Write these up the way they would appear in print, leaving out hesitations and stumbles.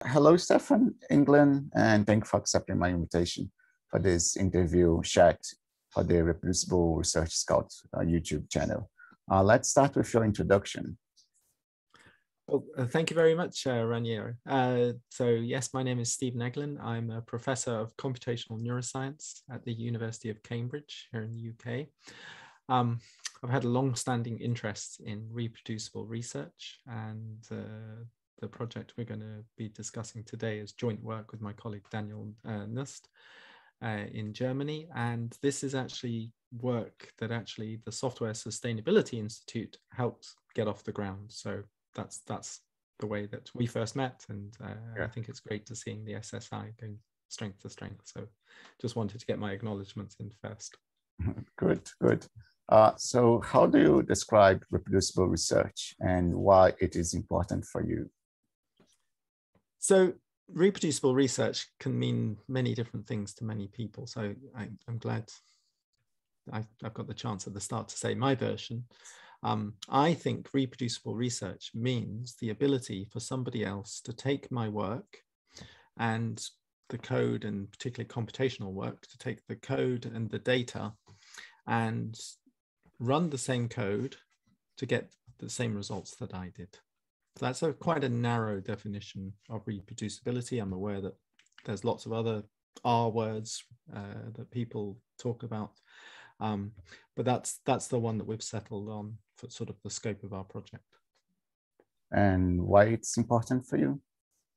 Hello, Stefan, England, and thank you for accepting my invitation for this interview chat for the Reproducible Research Scout YouTube channel. Let's start with your introduction. Well, thank you very much, Raniero. So yes, my name is Stephen Eglen. I'm a Professor of Computational Neuroscience at the University of Cambridge here in the UK. I've had a long-standing interest in reproducible research, and the project we're going to be discussing today is joint work with my colleague Daniel Nust in Germany. And this is actually work that actually the Software Sustainability Institute helped get off the ground. So that's the way that we first met, and I think it's great to seeing the SSI going strength to strength. So just wanted to get my acknowledgements in first. Good, good. So how do you describe reproducible research and why it is important for you? So reproducible research can mean many different things to many people. So I'm glad I've got the chance at the start to say my version. I think reproducible research means the ability for somebody else to take my work and the code, and particularly computational work, to take the code and the data and run the same code to get the same results that I did. So that's quite a narrow definition of reproducibility. I'm aware that there's lots of other R words that people talk about, but that's the one that we've settled on for sort of the scope of our project. And why it's important for you?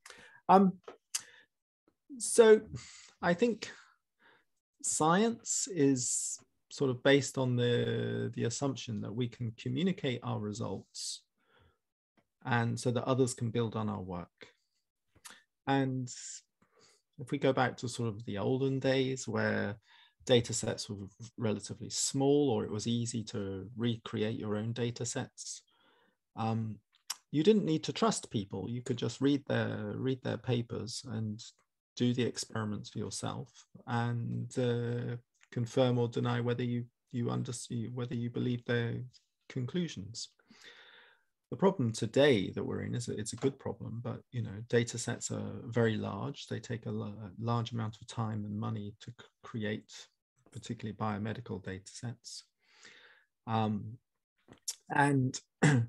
So I think science is sort of based on the assumption that we can communicate our results, and so that others can build on our work. And if we go back to sort of the olden days where data sets were relatively small, or it was easy to recreate your own data sets, you didn't need to trust people. You could just read their papers and do the experiments for yourself, and confirm or deny whether you understand, whether you believe their conclusions. The problem today that we're in is it's a good problem, but data sets are very large. They take a large amount of time and money to create, particularly biomedical data sets. And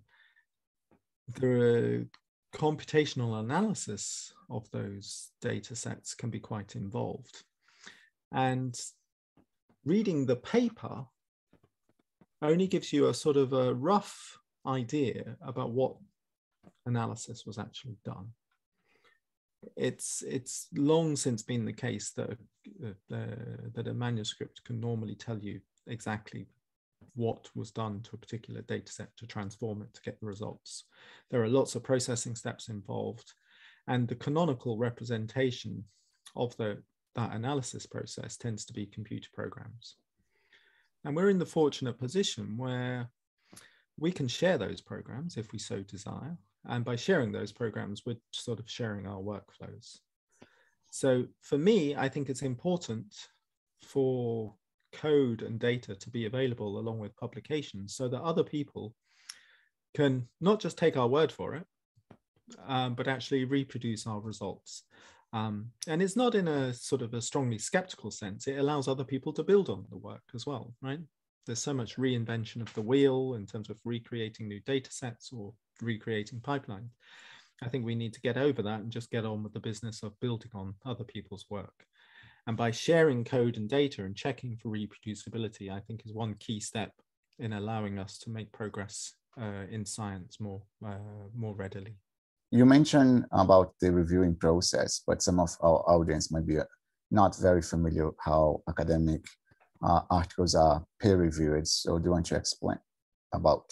the computational analysis of those data sets can be quite involved. And reading the paper only gives you a sort of a rough idea about what analysis was actually done. It's long since been the case that a manuscript can normally tell you exactly what was done to a particular data set to transform it to get the results. There are lots of processing steps involved, and the canonical representation of that analysis process tends to be computer programs. And we're in the fortunate position where we can share those programs if we so desire. And by sharing those programs, we're sort of sharing our workflows. So for me, I think it's important for code and data to be available along with publications so that other people can not just take our word for it, but actually reproduce our results. And it's not in a sort of a strongly skeptical sense. It allows other people to build on the work as well, right? There's so much reinvention of the wheel in terms of recreating new data sets or recreating pipelines. I think we need to get over that and just get on with the business of building on other people's work. And by sharing code and data and checking for reproducibility, I think is one key step in allowing us to make progress in science more readily. You mentioned about the reviewing process, but some of our audience might be not very familiar how academic articles are peer-reviewed. So do you want to explain about?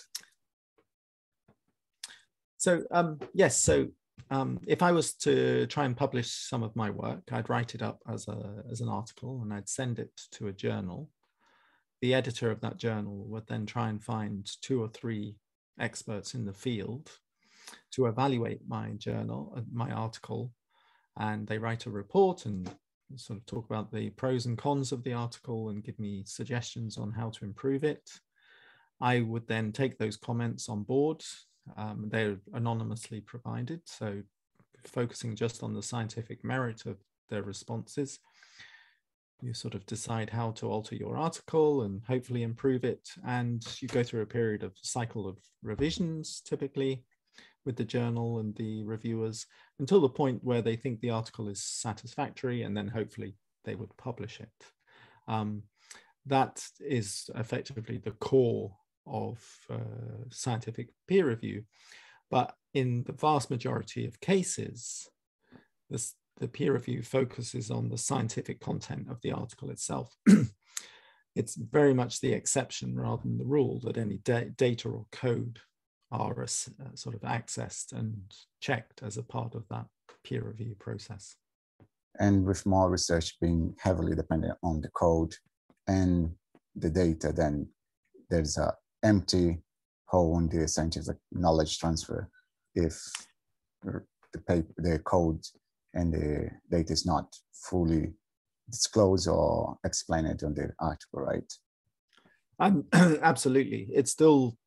So yes, so if I was to try and publish some of my work, I'd write it up as an article and I'd send it to a journal. The editor of that journal would then try and find 2 or 3 experts in the field to evaluate my journal, my article, and they write a report and sort of talk about the pros and cons of the article and give me suggestions on how to improve it. I would then take those comments on board. They're anonymously provided, so focusing just on the scientific merit of their responses. You sort of decide how to alter your article and hopefully improve it. And you go through a period of cycle of revisions, typically with the journal and the reviewers, until the point where they think the article is satisfactory, and then hopefully they would publish it. That is effectively the core of scientific peer review. But in the vast majority of cases, the peer review focuses on the scientific content of the article itself. It's very much the exception rather than the rule that any data or code are sort of accessed and checked as a part of that peer review process. And with more research being heavily dependent on the code and the data, then there's an empty hole in the scientific knowledge transfer if the code and the data is not fully disclosed or explained on the article, right? Absolutely. It's still,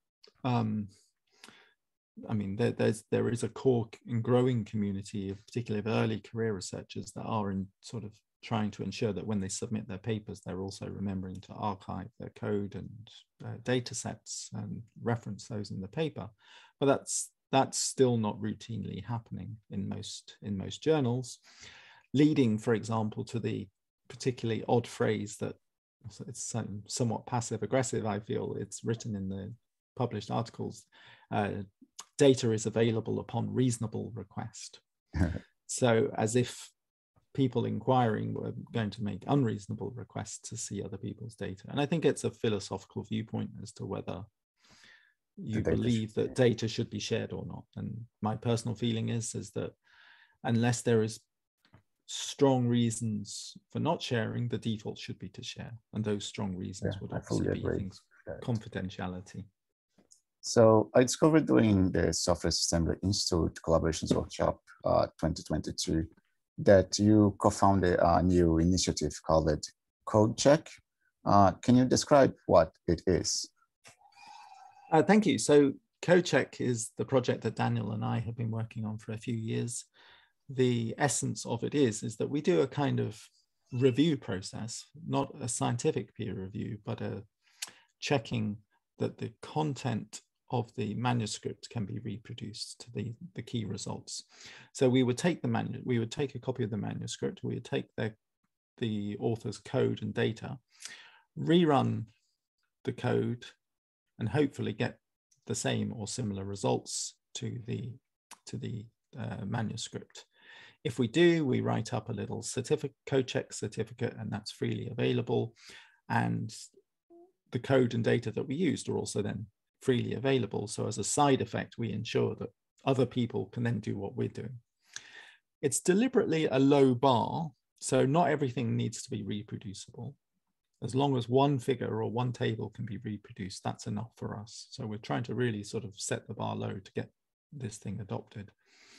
I mean, there is a core and growing community, particularly of early career researchers, that are in sort of trying to ensure that when they submit their papers, they're also remembering to archive their code and data sets and reference those in the paper. But that's still not routinely happening in most journals, leading, for example, to the particularly odd phrase that it's somewhat passive aggressive, I feel. It's written in the published articles, data is available upon reasonable request. So as if people inquiring were going to make unreasonable requests to see other people's data. And I think it's a philosophical viewpoint as to whether you believe that data should be shared or not. And my personal feeling is that unless there is strong reasons for not sharing, the default should be to share. And those strong reasons would obviously be things, confidentiality. So I discovered during the Software Assembly Institute Collaborations Workshop 2022 that you co-founded a new initiative called CODECHECK. Can you describe what it is? Thank you. So CODECHECK is the project that Daniel and I have been working on for a few years. The essence of it is that we do a kind of review process, not a scientific peer review, but a checking that the content of the manuscript can be reproduced to the key results. So we would take we would take a copy of the manuscript, we would take the author's code and data, rerun the code, and hopefully get the same or similar results to the manuscript. If we do, we write up a little CODECHECK certificate, and that's freely available. And the code and data that we used are also then freely available. So as a side effect, we ensure that other people can then do what we're doing. It's deliberately a low bar, so not everything needs to be reproducible. As long as one figure or one table can be reproduced, that's enough for us. So we're trying to really sort of set the bar low to get this thing adopted.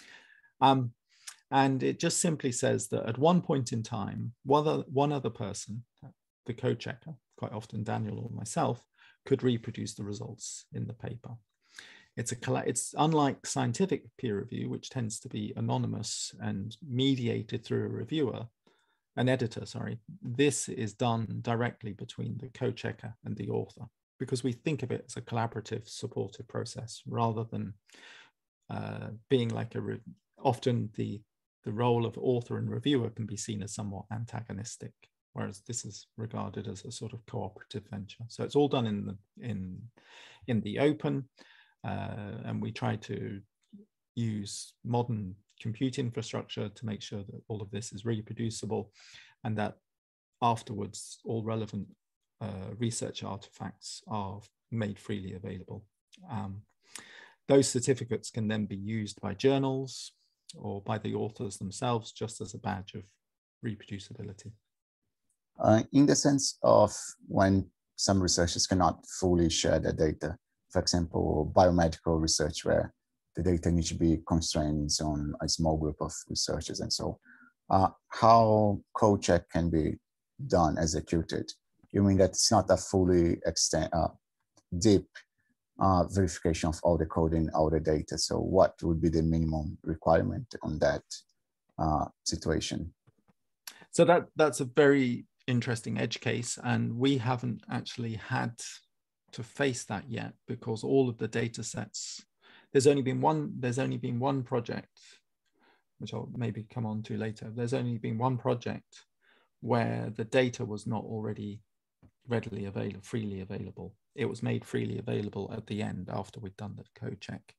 And it just simply says that at one point in time, one other person, the code checker, quite often Daniel or myself, could reproduce the results in the paper. It's unlike scientific peer review, which tends to be anonymous and mediated through a reviewer, an editor, sorry. This is done directly between the code checker and the author, because we think of it as a collaborative, supportive process rather than being like often the role of author and reviewer can be seen as somewhat antagonistic, whereas this is regarded as a sort of cooperative venture. So it's all done in the open, and we try to use modern compute infrastructure to make sure that all of this is reproducible, and that afterwards all relevant research artifacts are made freely available. Those certificates can then be used by journals or by the authors themselves just as a badge of reproducibility. In the sense of when some researchers cannot fully share their data, for example, biomedical research where the data needs to be constrained on a small group of researchers and so how CODECHECK can be done, executed? You mean that it's not a fully deep verification of all the code and all the data. So what would be the minimum requirement on that situation? So that's a very interesting edge case, and we haven't actually had to face that yet, because all of the data sets, there's only been one project, which I'll maybe come on to later. There's only been one project where the data was not already readily available, freely available. It was made freely available at the end after we'd done the code check.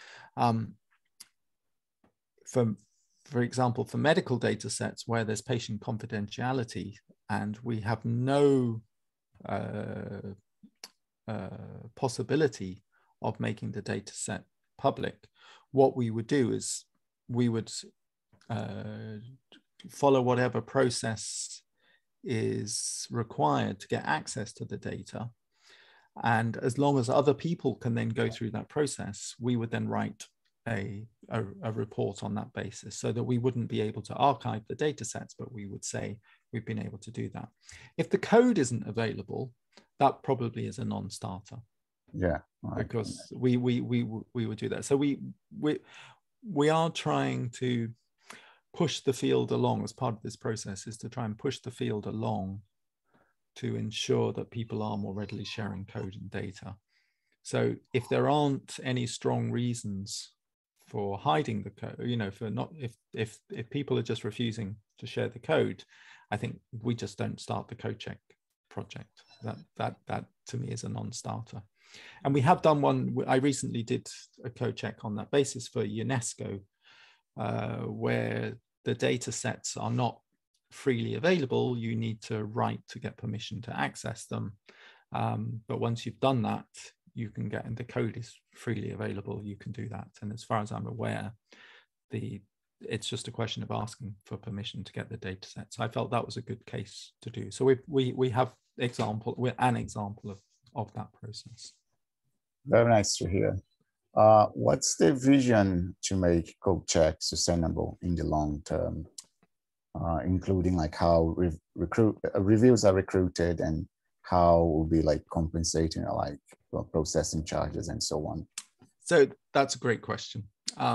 For example, for medical data sets where there's patient confidentiality and we have no possibility of making the data set public, what we would do is we would follow whatever process is required to get access to the data. And as long as other people can then go through that process, we would then write a report on that basis, so that we wouldn't be able to archive the data sets, but we would say we've been able to do that. If the code isn't available, that probably is a non-starter. Yeah, because we would do that. So we are trying to push the field along as part of this process, is to try and push the field along to ensure that people are more readily sharing code and data. So if there aren't any strong reasons for hiding the code, you know, for not, if people are just refusing to share the code, I think we just don't start the CODECHECK project. That to me is a non-starter. And we have done one. I recently did a CODECHECK on that basis for UNESCO, where the data sets are not freely available. You need to write to get permission to access them. But once you've done that, you can get, and the code is freely available, you can do that. And as far as I'm aware, it's just a question of asking for permission to get the data set. So I felt that was a good case to do. So we have an example of that process. Very nice to hear. What's the vision to make CODECHECK sustainable in the long term, including like how reviews are recruited and how will be like compensating, like processing charges and so on? So that's a great question.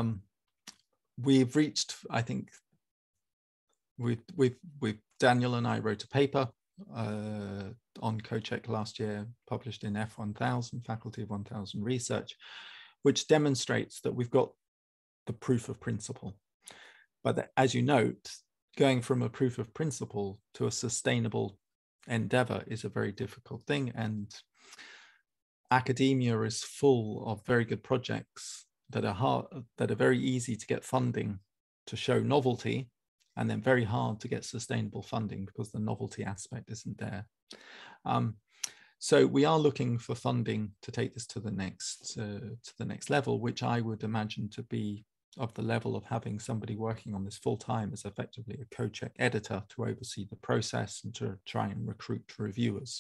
We've reached, I think, with Daniel and I wrote a paper on CODECHECK last year, published in F1000, Faculty of 1000 Research, which demonstrates that we've got the proof of principle. But as you note, going from a proof of principle to a sustainable endeavor is a very difficult thing. And academia is full of very good projects that are very easy to get funding to show novelty, and then very hard to get sustainable funding because the novelty aspect isn't there. So we are looking for funding to take this to the next level, which I would imagine to be of the level of having somebody working on this full time as effectively a CODECHECK editor to oversee the process and to try and recruit reviewers.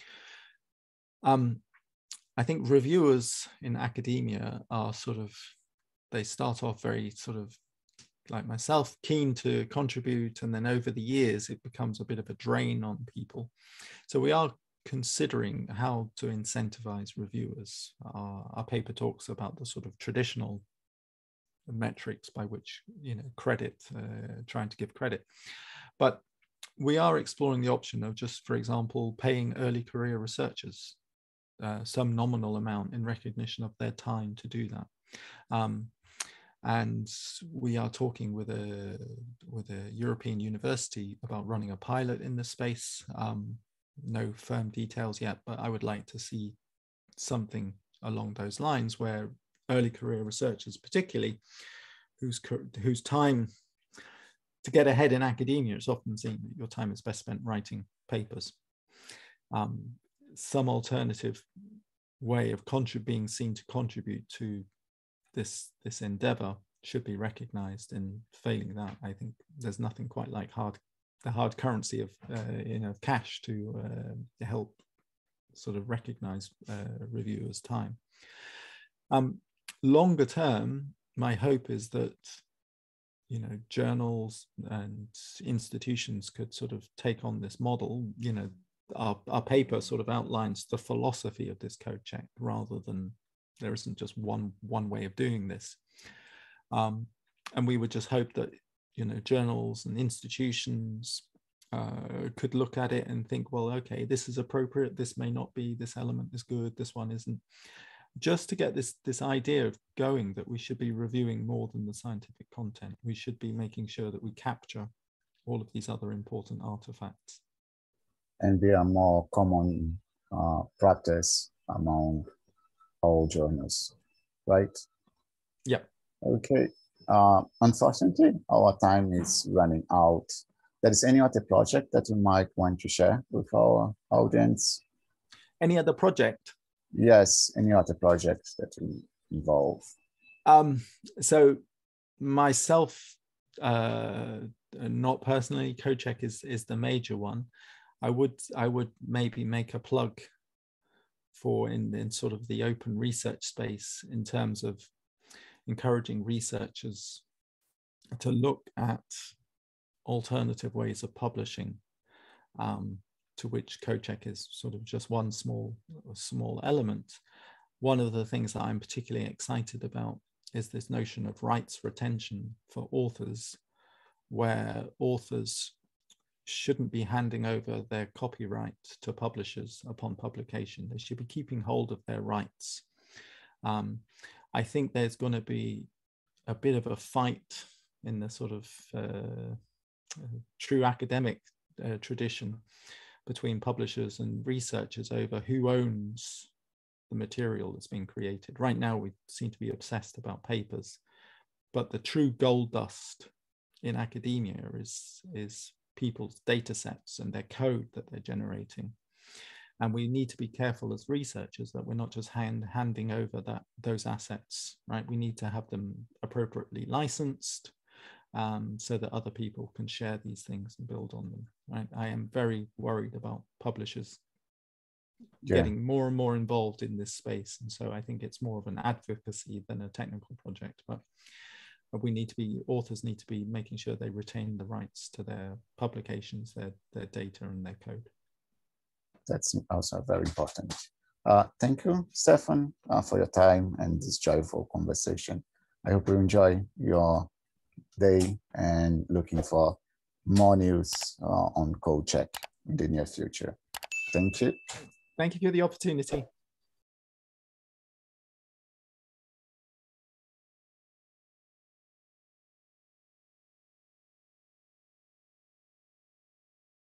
I think reviewers in academia are they start off very like myself, keen to contribute, and then over the years it becomes a bit of a drain on people. So we are considering how to incentivize reviewers. Our paper talks about the sort of traditional metrics by which, you know, credit, trying to give credit, but we are exploring the option of just, for example, paying early career researchers some nominal amount in recognition of their time to do that. And we are talking with a European university about running a pilot in this space. No firm details yet, but I would like to see something along those lines where early career researchers, particularly whose time to get ahead in academia is often seen that your time is best spent writing papers. Some alternative way of being seen to contribute to this endeavor should be recognized. And failing that, I think there's nothing quite like the hard currency of cash to help sort of recognize reviewers' time. Longer term, my hope is that, you know, journals and institutions could sort of take on this model. You know, our paper sort of outlines the philosophy of this CODECHECK rather than There isn't just one way of doing this. And we would just hope that, you know, journals and institutions could look at it and think, well, okay, this is appropriate, this may not be, this element is good, this one isn't. Just to get this idea of going, that we should be reviewing more than the scientific content. We should be making sure that we capture all of these other important artifacts. And they are more common practice among all journals, right? Yeah. Okay. Unfortunately, our time is running out. There is any other project that you might want to share with our audience? Any other project? Yes, any other projects that you involve? So myself, not personally, CODECHECK is the major one. I would maybe make a plug for in sort of the open research space, in terms of encouraging researchers to look at alternative ways of publishing, to which CODECHECK is sort of just one small element. One of the things that I'm particularly excited about is this notion of rights retention for authors, where authors shouldn't be handing over their copyright to publishers upon publication. They should be keeping hold of their rights. I think there's going to be a bit of a fight in the sort of true academic tradition between publishers and researchers over who owns the material that's being created. Right now, we seem to be obsessed about papers, but the true gold dust in academia is people's data sets and their code that they're generating. And we need to be careful as researchers that we're not just handing over those assets, right? We need to have them appropriately licensed, so that other people can share these things and build on them, right? I am very worried about publishers getting more and more involved in this space. And so I think it's more of an advocacy than a technical project, but we need to be, authors need to be making sure they retain the rights to their publications, their data and their code. That's also very important. Thank you, Stefan, for your time and this joyful conversation. I hope you enjoy your day and looking for more news on CODECHECK in the near future. Thank you. Thank you for the opportunity.